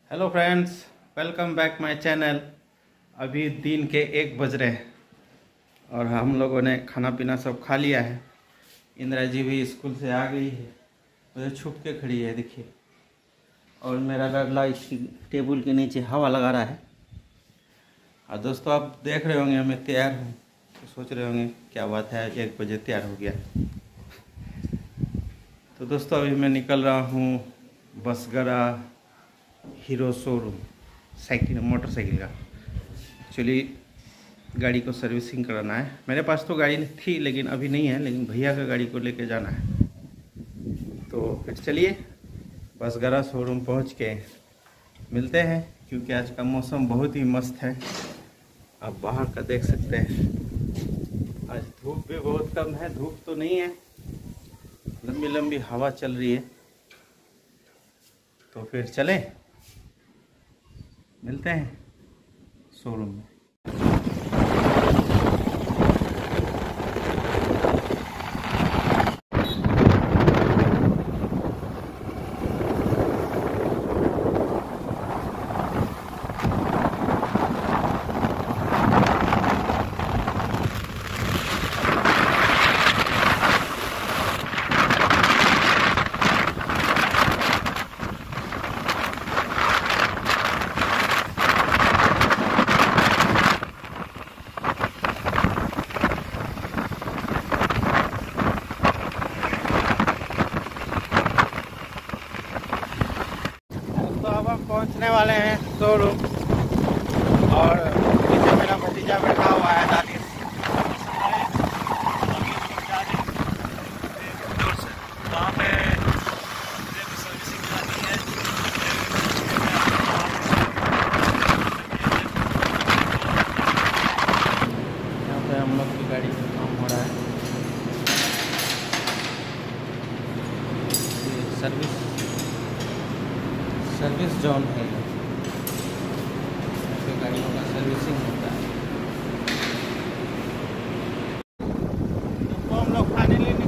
Hello friends, welcome back my channel. अभी दिन के 1 बज रहे हैं और हम लोगों ने खाना पीना सब खा लिया है। इंदिरा जी भी स्कूल से आ गई है, मुझे छुप के खड़ी है देखिए। और मेरा लड़ला इसकी टेबल के नीचे हवा लगा रहा है। और दोस्तों, आप देख रहे होंगे मैं तैयार हूँ तो सोच रहे होंगे क्या बात है 1 बजे तैयार हो गया। तो दोस्तों, अभी मैं निकल रहा हूँ बसगरा हीरो शोरूम मोटरसाइकिल का। एक्चुअली गाड़ी को सर्विसिंग कराना है। मेरे पास तो गाड़ी थी लेकिन अभी नहीं है, लेकिन भैया का गाड़ी को लेके जाना है। तो फिर चलिए बसगरा शोरूम पहुंच के मिलते हैं, क्योंकि आज का मौसम बहुत ही मस्त है। आप बाहर का देख सकते हैं। आज धूप भी बहुत कम है, धूप तो नहीं है, लंबी लंबी हवा चल रही है। तो फिर चलें, मिलते हैं शोरूम में। पहुंचने वाले हैं शोरूम और पीछे मेरा भतीजा बैठा हुआ है दादी। वहाँ पे सर्विसिंग करानी है। यहाँ पे हम लोग की गाड़ी का काम हो रहा है। सर्विस जोन है, यहाँ पे गाड़ियों का सर्विसिंग होता है। तो हम लोग खाने लेने